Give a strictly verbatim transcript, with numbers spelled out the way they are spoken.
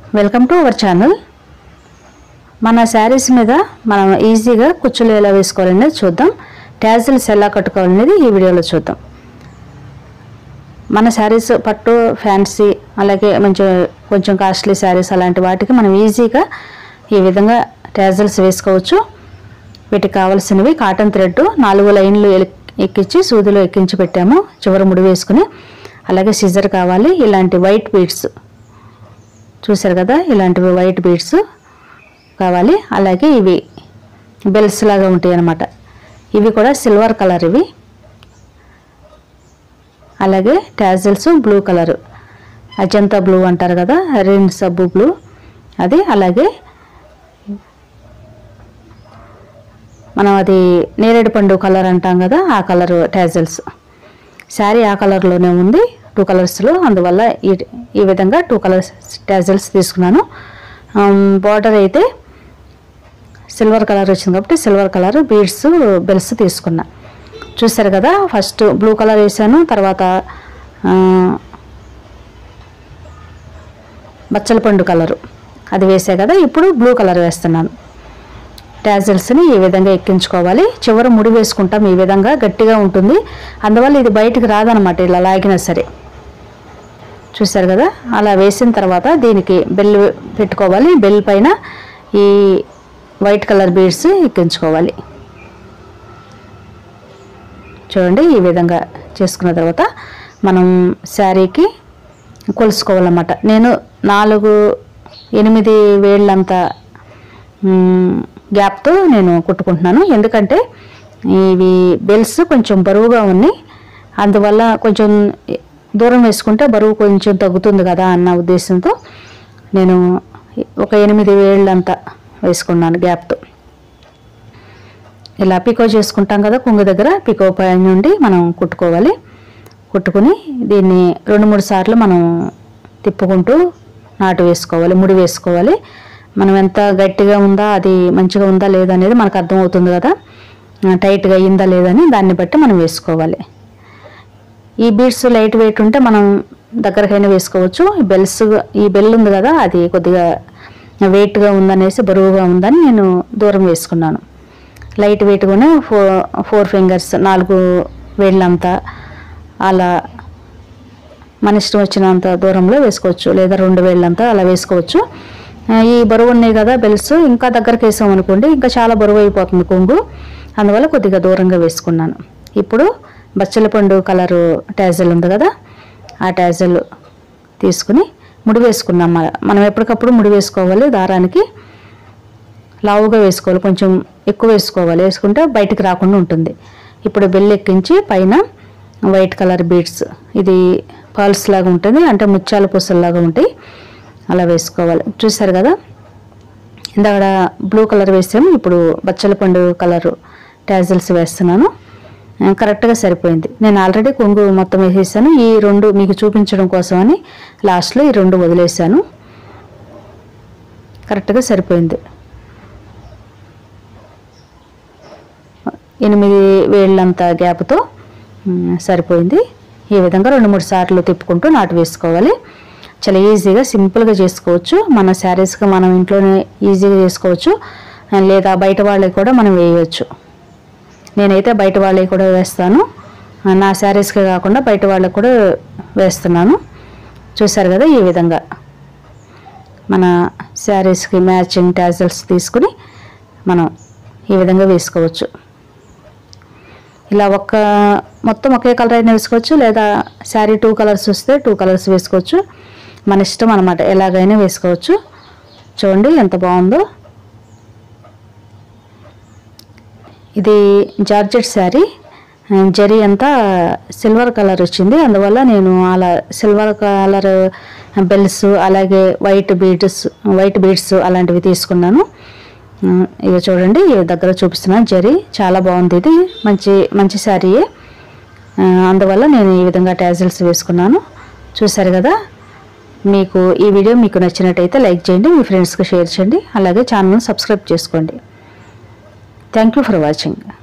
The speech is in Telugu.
Welcome to our channel. మన శారీస్ మీద మనం ఈజీగా కుచ్చులు ఎలా వేసుకోవాలనేది చూద్దాం. ట్యాజిల్స్ ఎలా కట్టుకోవాలనేది ఈ వీడియోలో చూద్దాం. మన శారీస్ పట్టు, ఫ్యాన్సీ, అలాగే మంచి కొంచెం కాస్ట్లీ శారీస్ అలాంటి వాటికి మనం ఈజీగా ఈ విధంగా ట్యాజిల్స్ వేసుకోవచ్చు. వీటికి కావాల్సినవి కాటన్ థ్రెడ్ నాలుగు లైన్లు ఎక్కించి సూదిలో ఎక్కించి పెట్టాము, చివరి ముడి వేసుకుని. అలాగే సిజర్ కావాలి. ఇలాంటి వైట్ బీడ్స్ చూసారు కదా, ఇలాంటివి వైట్ బీడ్స్ కావాలి. అలాగే ఇవి బెల్స్ లాగా ఉంటాయి అన్నమాట. ఇవి కూడా సిల్వర్ కలర్ ఇవి. అలాగే tassels blue colour, Ajanta blue అంటారు కదా, రిన్ సబ్బు బ్లూ అది. అలాగే మనం అది నేరేడు పండు కలర్ అంటాం కదా, ఆ కలర్ టాజిల్స్. శారీ ఆ కలర్లోనే ఉంది, టూ కలర్స్లో. అందువల్ల ఈ ఈ విధంగా టూ కలర్స్ టాజిల్స్ తీసుకున్నాను. బార్డర్ అయితే సిల్వర్ కలర్ వచ్చింది కాబట్టి సిల్వర్ కలర్ బీడ్స్ బెల్స్ తీసుకున్నా. చూసారు కదా, ఫస్ట్ బ్లూ కలర్ వేసాను, తర్వాత బచ్చల పండు కలరు అది వేసా కదా. ఇప్పుడు బ్లూ కలర్ వేస్తున్నాను. టాజిల్స్ని ఈ విధంగా ఎక్కించుకోవాలి. చివర ముడి వేసుకుంటాం, ఈ విధంగా గట్టిగా ఉంటుంది. అందువల్ల ఇది బయటికి రాదనమాట, ఇలా లాగినా సరే. చూసారు కదా, అలా వేసిన తర్వాత దీనికి బెల్ పెట్టుకోవాలి. బెల్ పైన ఈ వైట్ కలర్ బీడ్స్ ఎక్కించుకోవాలి. చూడండి, ఈ విధంగా చేసుకున్న తర్వాత మనం శారీకి కొలుసుకోవాలన్నమాట. నేను నాలుగు ఎనిమిది వేళ్ళంత గ్యాప్తో నేను కుట్టుకుంటున్నాను. ఎందుకంటే ఇవి బెల్స్ కొంచెం బరువుగా ఉన్నాయి, అందువల్ల కొంచెం దూరం వేసుకుంటే బరువు కొంచెం తగ్గుతుంది కదా అన్న ఉద్దేశంతో నేను ఒక ఎనిమిది వేళ్ళంతా వేసుకున్నాను గ్యాప్తో. ఇలా పికో చేసుకుంటాం కదా, కొంగు దగ్గర పికో పై నుండి మనం కుట్టుకోవాలి. కుట్టుకుని దీన్ని రెండు మూడు సార్లు మనం తిప్పుకుంటూ నాటు వేసుకోవాలి, ముడి వేసుకోవాలి. మనం ఎంత గట్టిగా ఉందా, అది మంచిగా ఉందా లేదా అనేది మనకు అర్థమవుతుంది కదా, టైట్గా అయ్యిందా లేదని దాన్ని బట్టి మనం వేసుకోవాలి. ఈ బీడ్స్ లైట్ వెయిట్ ఉంటే మనం దగ్గరకైనా వేసుకోవచ్చు. ఈ బెల్స్ ఈ బెల్ ఉంది కదా, అది కొద్దిగా వెయిట్గా ఉందనేసి, బరువుగా ఉందని నేను దూరం వేసుకున్నాను. లైట్ వెయిట్గానే ఫోర్ ఫోర్ ఫింగర్స్ నాలుగు వేళ్ళంతా అలా మన ఇష్టం వచ్చినంత దూరంలో వేసుకోవచ్చు, లేదా రెండు వేళ్ళంతా అలా వేసుకోవచ్చు. ఈ బరువు ఉన్నాయి కదా బెల్స్, ఇంకా దగ్గరికి వేసాం అనుకోండి ఇంకా చాలా బరువు అయిపోతుంది కొంగు, అందువల్ల కొద్దిగా దూరంగా వేసుకున్నాను. ఇప్పుడు బచ్చల పండు కలరు టాజిల్ ఉంది కదా, ఆ టాజిల్ తీసుకుని ముడి వేసుకున్నాం. మనం ఎప్పటికప్పుడు ముడి వేసుకోవాలి. దారానికి లావుగా వేసుకోవాలి, కొంచెం ఎక్కువ వేసుకోవాలి, వేసుకుంటే బయటికి రాకుండా ఉంటుంది. ఇప్పుడు బెల్ ఎక్కించి పైన వైట్ కలర్ బీడ్స్, ఇది పర్ల్స్ లాగా ఉంటుంది, అంటే ముత్యాల పూసల్లాగా ఉంటాయి, అలా వేసుకోవాలి. చూసారు కదా, ఇందాక బ్లూ కలర్ వేసాము, ఇప్పుడు బచ్చల పండు కలరు టాజిల్స్ వేస్తున్నాను. కరెక్ట్గా సరిపోయింది. నేను ఆల్రెడీ కొంగు మొత్తం వేసేసాను. ఈ రెండు మీకు చూపించడం కోసమని లాస్ట్లో ఈ రెండు వదిలేసాను. కరెక్ట్గా సరిపోయింది. ఎనిమిది వేళ్ళంత గ్యాప్తో సరిపోయింది. ఈ విధంగా రెండు మూడు సార్లు తిప్పుకుంటూ నాటు వేసుకోవాలి. చాలా ఈజీగా సింపుల్గా చేసుకోవచ్చు. మన శారీస్కి మనం ఇంట్లోనే ఈజీగా చేసుకోవచ్చు, లేదా బయట వాళ్ళకి కూడా మనం వేయవచ్చు. నేనైతే బయట వాళ్ళకి కూడా వేస్తాను, నా శారీస్కి కాకుండా బయట వాళ్ళకి కూడా వేస్తున్నాను. చూసారు కదా, ఈ విధంగా మన శారీస్కి మ్యాచింగ్ టాజిల్స్ తీసుకుని మనం ఈ విధంగా వేసుకోవచ్చు. ఇలా ఒక్క మొత్తం ఒకే కలర్ అయినా వేసుకోవచ్చు, లేదా శారీ టూ కలర్స్ వస్తే టూ కలర్స్ వేసుకోవచ్చు, మన ఇష్టం అన్నమాట, ఎలాగైనా వేసుకోవచ్చు. చూడండి ఎంత బాగుందో. ఇది జార్జెట్ శారీ, జరీ అంతా సిల్వర్ కలర్ వచ్చింది, అందువల్ల నేను అలా సిల్వర్ కలర్ బెల్స్ అలాగే వైట్ బీడ్స్ వైట్ బీడ్స్ అలాంటివి తీసుకున్నాను. ఇక చూడండి, దగ్గర చూపిస్తున్నాను. జరీ చాలా బాగుంది, ఇది మంచి మంచి శారీయే, అందువల్ల నేను ఈ విధంగా టాజిల్స్ వేసుకున్నాను. చూసారు కదా, మీకు ఈ వీడియో మీకు నచ్చినట్టయితే లైక్ చేయండి, మీ ఫ్రెండ్స్కి షేర్ చేయండి, అలాగే ఛానల్ని సబ్స్క్రైబ్ చేసుకోండి. Thank you for watching.